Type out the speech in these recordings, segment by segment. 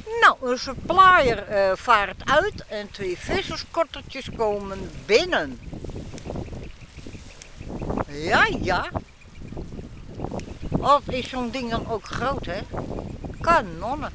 Nou, een supplier vaart uit en 2 visserskottertjes komen binnen. Ja, ja. Wat is zo'n ding dan ook groot, hè? Kanonnen.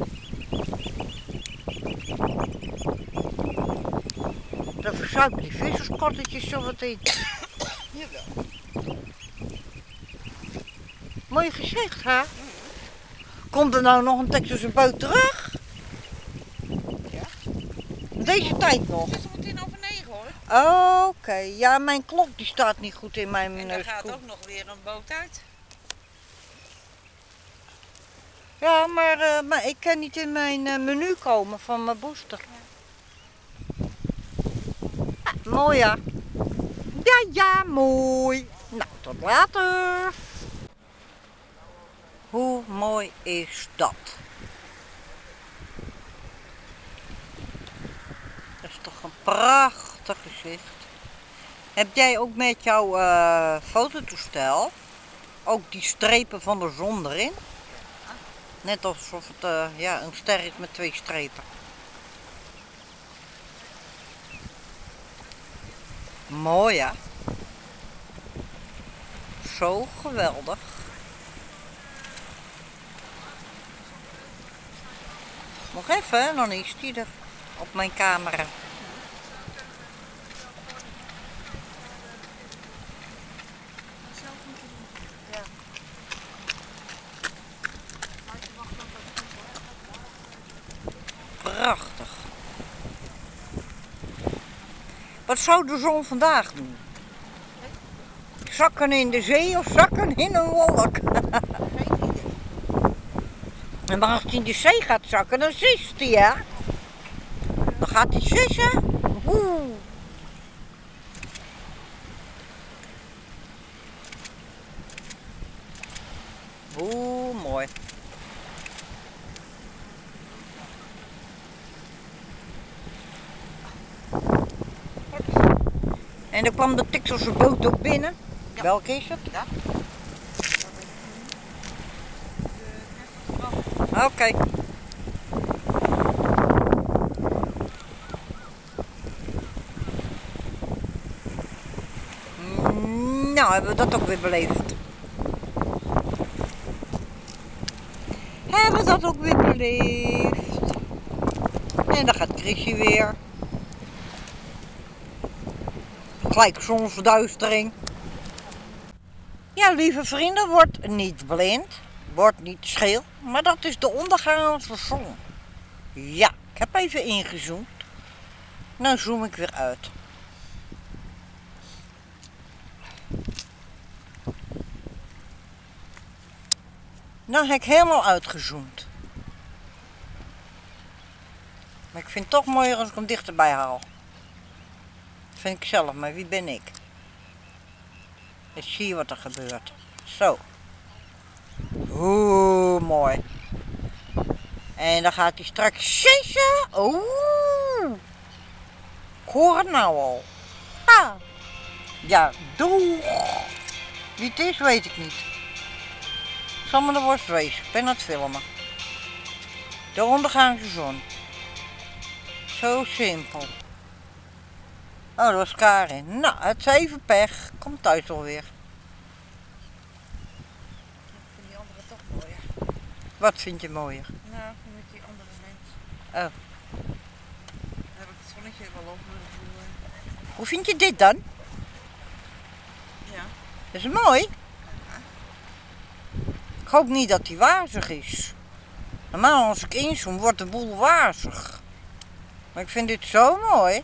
Dan verzuipen die visserskottertjes zo meteen. Jawel. Mooi gezicht, hè? Komt er nou nog een Texelse boot terug? Ja. Deze tijd nog? Het is om 9:10 hoor. Oké, ja, mijn klok die staat niet goed in mijn En er gaat scoop. ook nog weer een boot uit. Ja, maar ik kan niet in mijn menu komen van mijn booster. Ah, mooi ja. Ja, ja, mooi. Nou, tot later. Hoe mooi is dat? Dat is toch een prachtig gezicht. Heb jij ook met jouw fototoestel ook die strepen van de zon erin? Net alsof het ja, een ster is met 2 strepen. Mooi ja. Zo geweldig. Nog even, hè? Dan is die er op mijn camera. Prachtig. Wat zou de zon vandaag doen? Zakken in de zee of zakken in een wolk? En maar als hij in de zee gaat zakken, dan zist hij, hè? Dan gaat hij sissen. Oeh. Oeh, mooi. En dan kwam de Texelse boot ook binnen. Ja. Welke is het? Ja. Oké. Nou, hebben we dat ook weer beleefd. Hebben we dat ook weer beleefd. En dan gaat Chrissy weer. Gelijk zonsverduistering. Ja, lieve vrienden, word niet blind. Word niet scheel. Maar dat is de ondergaande zon. Ja, ik heb even ingezoomd. Nou zoom ik weer uit. Nou heb ik helemaal uitgezoomd. Maar ik vind het toch mooier als ik hem dichterbij haal. Dat vind ik zelf, maar wie ben ik? Ik zie wat er gebeurt. Zo. Oeh, mooi. En dan gaat hij straks sissen. Oeh. Ik hoor het nou al. Ah. Ja, doeg. Wie het is, weet ik niet. Zal me de worst wezen. Ik ben aan het filmen. De ondergaande zon. Zo simpel. Oh, dat was Karin. Nou, het is even pech. Kom thuis alweer. Ik vind die andere toch mooier. Wat vind je mooier? Nou, met die andere mens. Oh. Dan heb ik het zonnetje wel op mijn vloer. Hoe vind je dit dan? Ja. Dat is mooi. Ik hoop niet dat die wazig is. Normaal als ik inzoom wordt de boel wazig. Maar ik vind dit zo mooi.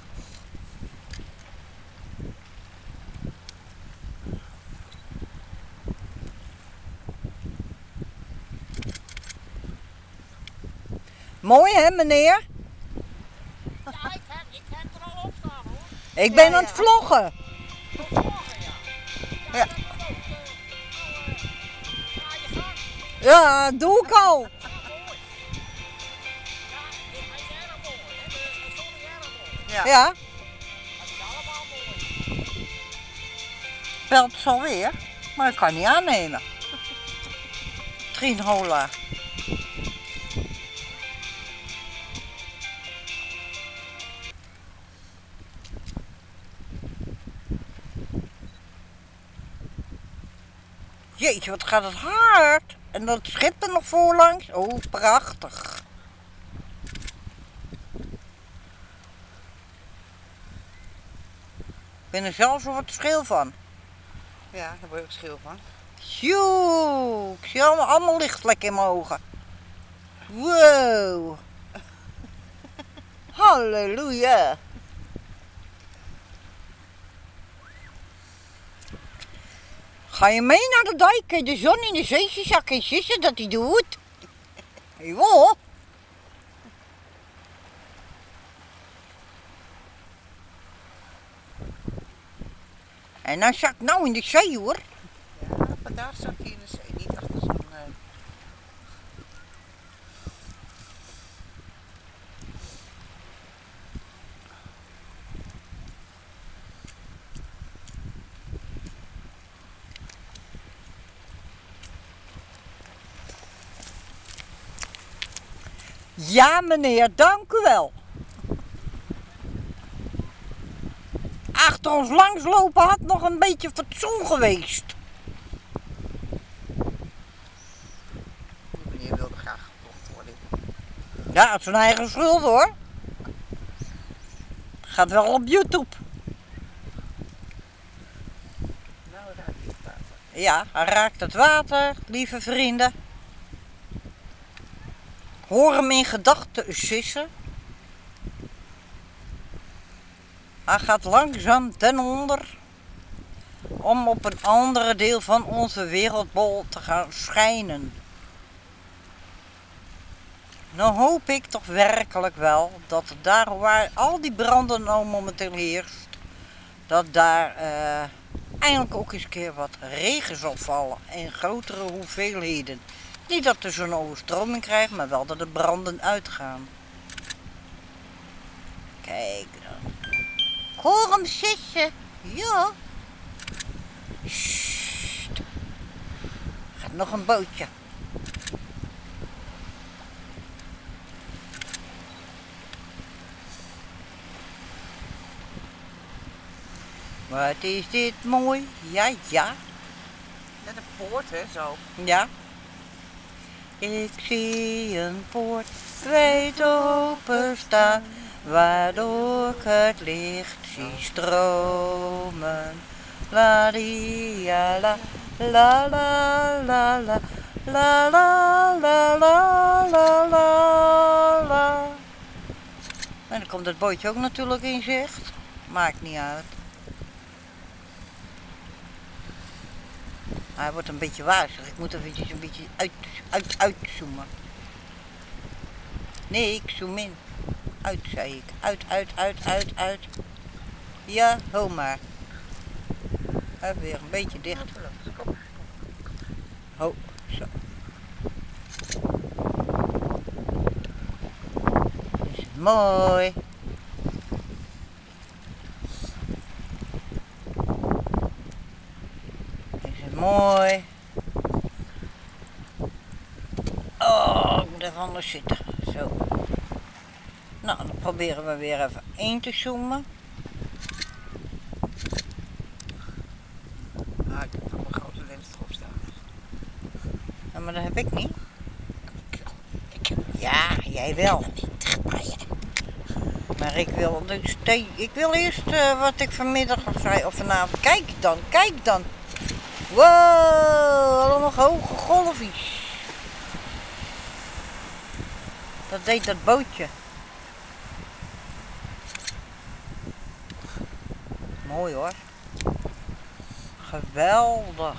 Mooi hè meneer? Ja, ik heb er al op staan hoor. Ik ben Ja, aan het vloggen. Ja. Ja, doe ik al. Hij is erg mooi, hè? De zon is erg mooi. Ja. Ja, Dat is allemaal mooi. belt ze alweer, maar ik kan niet aannemen. Trien Hola. Jeetje, wat gaat het hard. En dat schip er nog voorlangs. Oh, prachtig. Ik ben er zelfs wel wat scheel van. Ja, daar word ik schil van. Joe, ik zie allemaal lichtvlekken in mijn ogen. Wow. Halleluja. Ga je mee naar de dijk, de zon in de zeezak en zissen dat hij doet? Ja. En dan zak ik nou in de zee hoor. Ja, vandaag zat hij in de zee, niet achter zo'n... Ja meneer, dank u wel. Achter ons langslopen had nog een beetje fatsoen geweest. Die meneer wilde graag gekocht worden. Ja, het is zijn eigen schuld hoor. Gaat wel op YouTube. Nou, raak je het water. Ja, hij raakt het water, lieve vrienden. Hoor hem in gedachten sissen. Hij gaat langzaam ten onder om op een andere deel van onze wereldbol te gaan schijnen. Nou hoop ik toch werkelijk wel dat daar waar al die branden nou momenteel heerst, dat daar eindelijk ook eens een keer wat regen zal vallen in grotere hoeveelheden. Niet dat er zo'n overstroming krijgt, maar wel dat de branden uitgaan. Kijk dan. Ik hoor hem sissen. Ja. Sst. Gaat nog een bootje. Wat is dit mooi? Ja, ja. Net een poort, hè, zo. Ja. Ik zie een poort wijd openstaan, waardoor ik het licht zie stromen. La di ja la, la la la la, la la la la la la la. En dan komt het bootje ook natuurlijk in zicht. Maakt niet uit. Hij wordt een beetje wazig. Ik moet eventjes een beetje uitzoomen. Nee, ik zoom in. Uit, zei ik. Uit. Ja, ho maar. Even weer een beetje dicht. Ho, zo. Is het mooi. Mooi. Oh, ik moet even anders zitten. Zo. Nou, dan proberen we weer even in te zoomen. Ah, ik heb wel een grote lens erop staan. Ja, maar dat heb ik niet. Ja, jij wel. Maar ik wil, dus ik wil eerst wat ik vanmiddag of zei, of vanavond. Kijk dan. Wow, allemaal hoge golfjes. Dat deed dat bootje. Mooi hoor. Geweldig.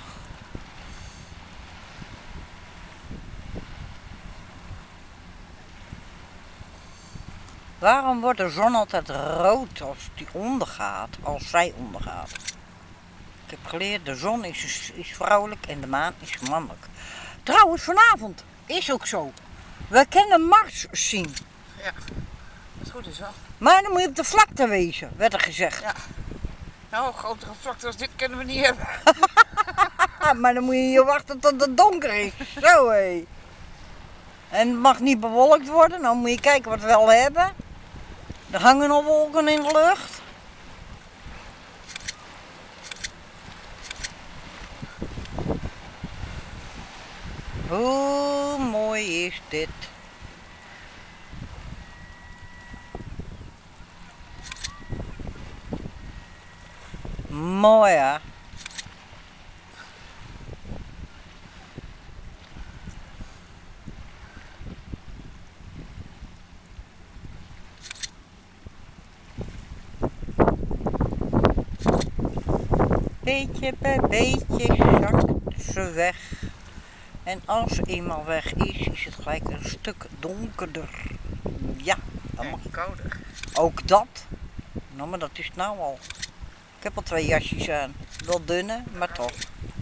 Waarom wordt de zon altijd rood als die ondergaat, als zij ondergaat? Ik heb geleerd, de zon is vrouwelijk en de maan is mannelijk. Trouwens, vanavond is ook zo. We kunnen Mars zien. Ja, dat is goed is wel. Maar dan moet je op de vlakte wezen, werd er gezegd. Ja. Nou, grotere vlakte als dit kunnen we niet hebben. Maar dan moet je hier wachten tot het donker is. Zo hé. En het mag niet bewolkt worden, dan moet je kijken wat we wel hebben. Er hangen nog wolken in de lucht. Hoe mooi is dit? Mooi hè? Beetje bij beetje zakt ze weg. En als ze eenmaal weg is, is het gelijk een stuk donkerder. Ja, dat mag. En kouder. Ook dat. Nou, maar dat is nou al. Ik heb al 2 jasjes aan. Wel dunne, maar toch.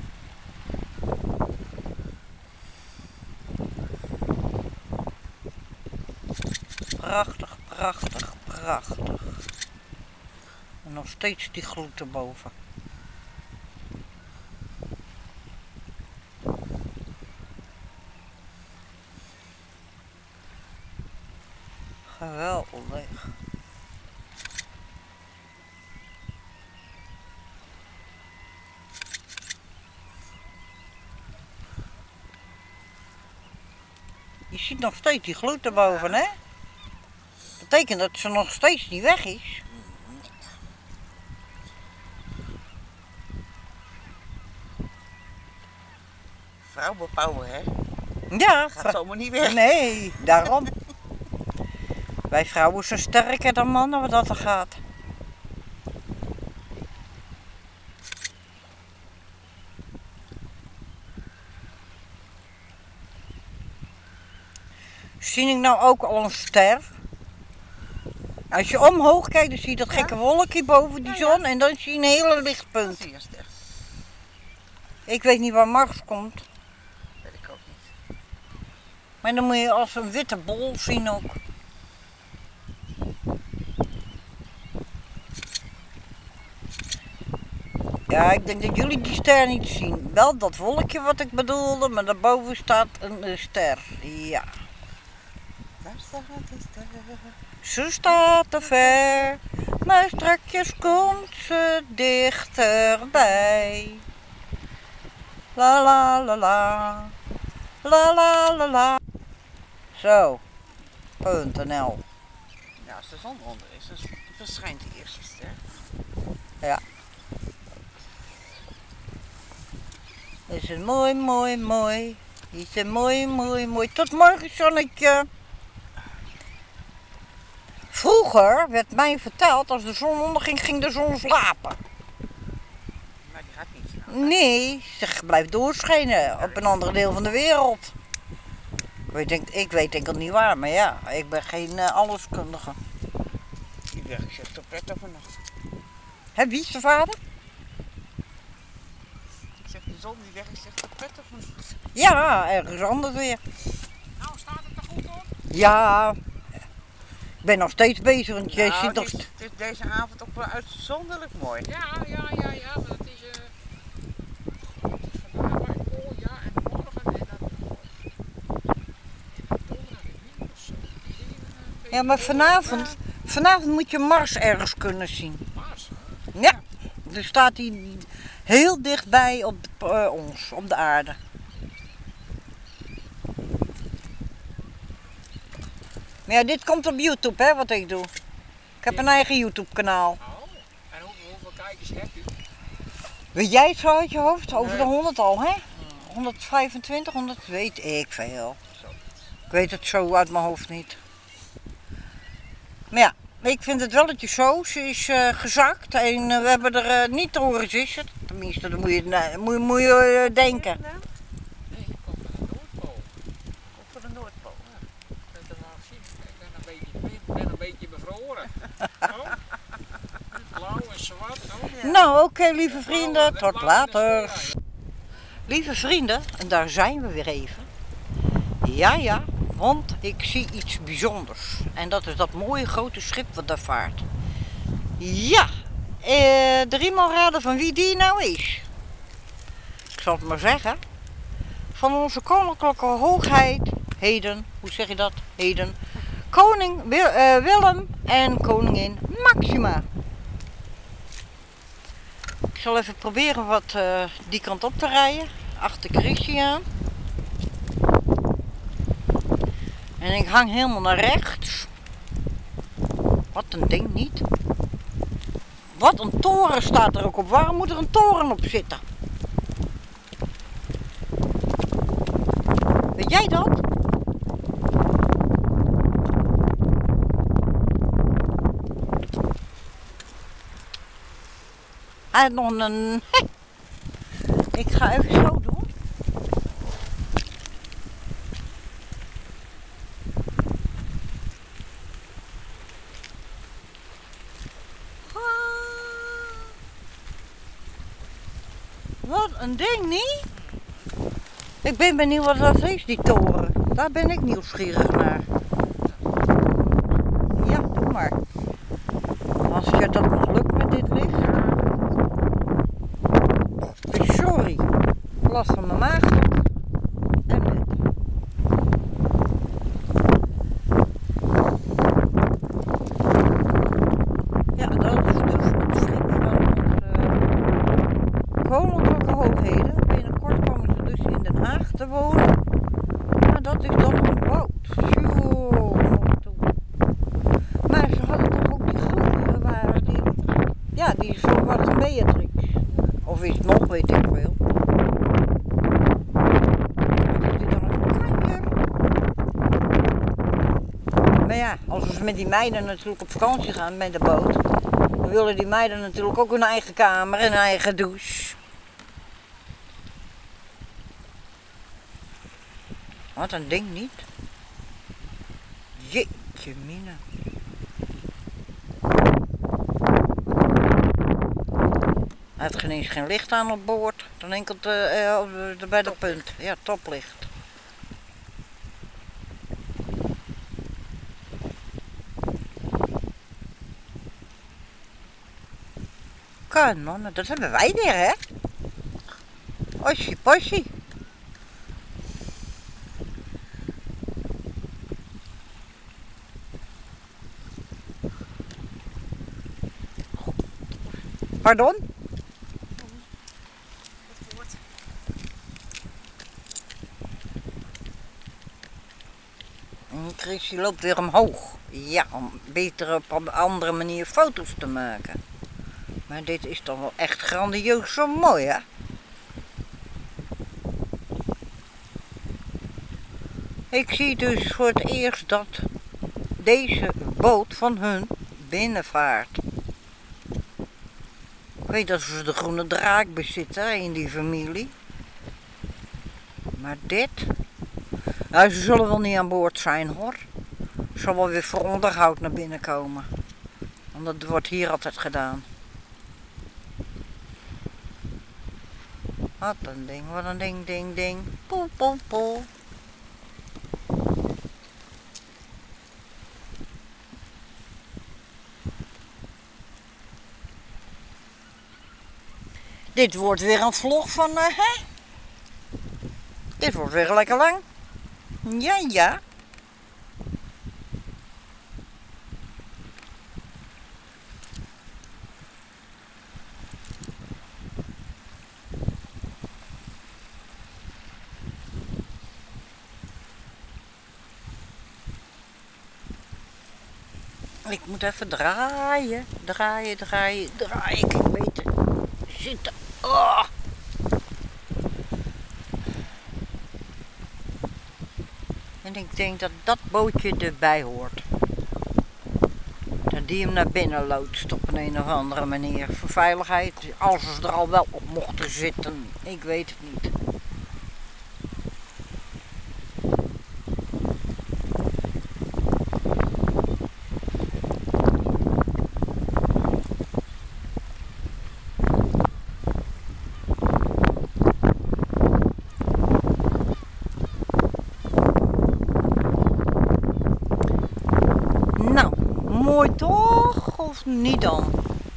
Prachtig, prachtig, prachtig. En nog steeds die gloed erboven. Geweldig. Je ziet nog steeds die gloed erboven, hè? Dat betekent dat ze nog steeds niet weg is. Vrouwenpower, hè? Ja, Gaat zomaar niet weg. nee, daarom. Wij vrouwen zijn sterker dan mannen wat dat er gaat. Zie ik nou ook al een ster? Als je omhoog kijkt, dan zie je dat gekke wolkje boven die zon en dan zie je een hele lichtpunt. Zie je een ster? Ik weet niet waar Mars komt, Weet ik ook niet. maar dan moet je als een witte bol zien ook. Ja, ik denk dat jullie die ster niet zien. Wel dat wolkje wat ik bedoelde, maar daarboven staat een ster. Ja. Daar staat de ster. Ze staat te ver, maar strakjes komt ze dichterbij. La la la la, la la la la. Zo, .nl. Ja, als de zon onder is, dan verschijnt de eerste ster. Ja. Is het mooi, mooi, mooi. Is het mooi, mooi, mooi. Tot morgen, zonnetje. Vroeger werd mij verteld, als de zon onderging, ging de zon slapen. Maar die gaat niet snel. Nee, ze blijft doorschijnen op een ander deel van de wereld. Ik weet denk ik niet waar, maar ja, ik ben geen alleskundige. Die weg is echt op pret overnacht. Hé, wie is de vader? Ik zeg, de zon die weg is echt op pret overnacht. Ja, ergens anders weer. Nou, staat het er goed op? Ja, ik ben nog steeds bezig, want jij Nou, ziet nog... het is deze avond ook wel uitzonderlijk mooi. Ja, maar het is vandaag was het mooi, ja, en morgen en dan donderdag en wind of zo. Ja, maar vanavond moet je Mars ergens kunnen zien. Mars. Ja, dus staat hij heel dichtbij op ons, op de aarde. Maar ja, dit komt op YouTube, hè, wat ik doe. Ik heb een eigen YouTube kanaal. Oh, en hoeveel kijkers heb je? Weet jij het zo uit je hoofd? Over de 100 al, hè? 125, 100, weet ik veel. Ik weet het zo uit mijn hoofd niet. Maar ja, ik vind het wel dat je zo, ze is gezakt en we hebben er niet te horen zitten. Tenminste, dat moet je denken. Nou, Nee, ik kom van de Noordpool. ook voor de Noordpool. Dat is wel zien. Ik ben een beetje bevroren. Oh. Blauw en zwart. Oh. Nou, oké, lieve vrienden, Blauw, tot blauw en later. zwart. Lieve vrienden, en daar zijn we weer even. Ja, want ik zie iets bijzonders. En dat is dat mooie grote schip wat daar vaart. Ja, 3 maal raden van wie die nou is. Ik zal het maar zeggen. Van onze koninklijke hoogheid, heden, hoe zeg je dat? Heden. Koning Willem en koningin Maxima. Ik zal even proberen wat die kant op te rijden. Achter Christian. En ik hang helemaal naar rechts. Wat een ding niet. Wat een toren staat er ook op. Waarom moet er een toren op zitten? Weet jij dat? Hij heeft nog een... Ik ga even zo doen. Wat een ding, niet? Ik ben benieuwd wat dat is, die toren. Daar ben ik nieuwsgierig naar. Ja, doe maar. Als je dat nog lukt met dit licht. Sorry. Last van mijn maag. En dit. Ja, dat is dus het schip van onze koninklijke hoogheden. Binnenkort komen ze dus in Den Haag te wonen. Maar dat is dan een boot. Tjoe, nog toe. Maar ze hadden toch ook die groene, waren die... Ja, die is zo wat een Beatrix. Of is het nog, weet ik veel. Maar ja, als we met die meiden natuurlijk op vakantie gaan met de boot, dan willen die meiden natuurlijk ook een eigen kamer en een eigen douche. Wat een ding niet. Jeetje mina. Hij heeft geen eens geen licht aan op boord, dan enkel bij de punt. Ja, toplicht. Kan man, dat hebben wij weer, hè? Ossie possie. Pardon? Chris die loopt weer omhoog. Ja, om beter op een andere manier foto's te maken. Maar dit is toch wel echt grandioos zo mooi, hè? Ik zie dus voor het eerst dat deze boot van hun binnenvaart. Ik weet dat ze de groene draak bezitten in die familie. Maar dit... Nou, ze zullen wel niet aan boord zijn, hoor. Ze zal wel weer voor onderhoud naar binnen komen. Want dat wordt hier altijd gedaan. Wat een ding, wat een ding, ding, ding. Poel, poel, poel. Dit wordt weer een vlog van, hè? Dit wordt weer lekker lang. Ja, ja. Ik moet even draaien, draaien, draaien, draaien. Ik weet het. Zitten. Oh. En ik denk dat dat bootje erbij hoort. Dat die hem naar binnen loodst op een of andere manier. Voor veiligheid, als ze er al wel op mochten zitten. Ik weet het niet. Mooi toch? Of niet dan?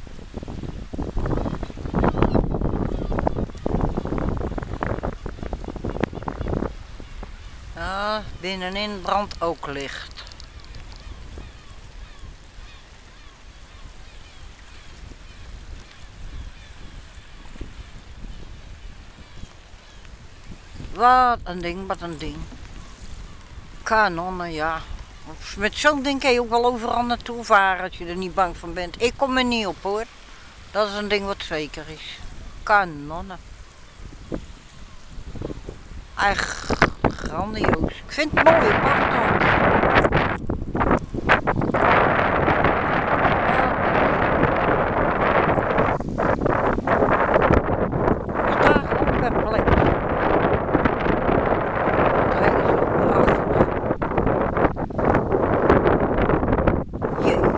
Ja, binnenin brandt ook licht. Wat een ding, wat een ding. Kanonnen, ja. Met zo'n ding kan je ook wel overal naartoe varen als je er niet bang van bent. Ik kom er niet op hoor. Dat is een ding wat zeker is. Kanonnen. Echt grandioos. Ik vind het mooi, pardon. Staat op per plek. Het is zo prachtig. Jeetje.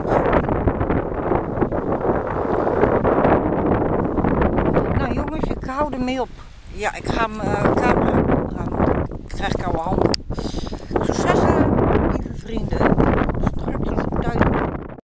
Nou jongens, ik hou ermee op. Ja, ik ga mijn camera opruimen. Ik krijg koude handen.